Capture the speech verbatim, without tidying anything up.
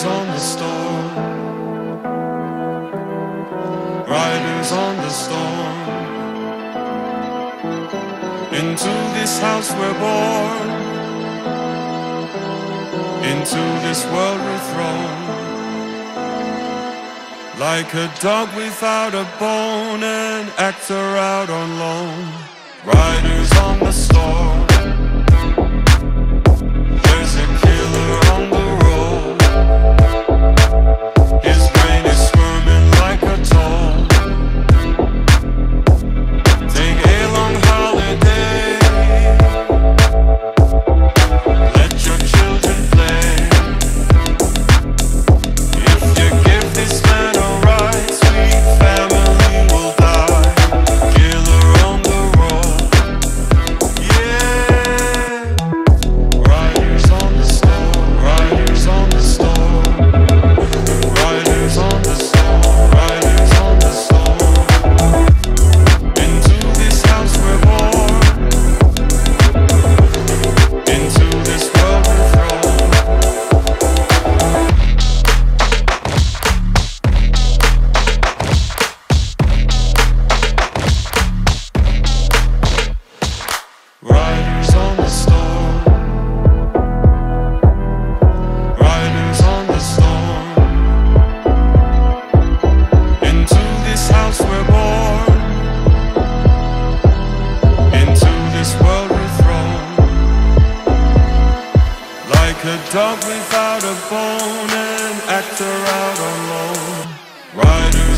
on the storm, riders on the storm. Into this house we're born, into this world we're thrown. Like a dog without a bone, an actor out on loan. Riders on the storm. There's a killer on the road. His brain is squirming like a toll. Take a long holiday. Let your children play. If you give this man a ride, sweet family will die. Killer on the road. Yeah. Riders on the storm, riders on the storm, riders on the storm, riders on the storm. Into this house we're born, into this world we're thrown. Riders on the storm, riders on the storm. Into this house we're born, into this world we're thrown. Like a dog without a bone, an actor out on loan. Riders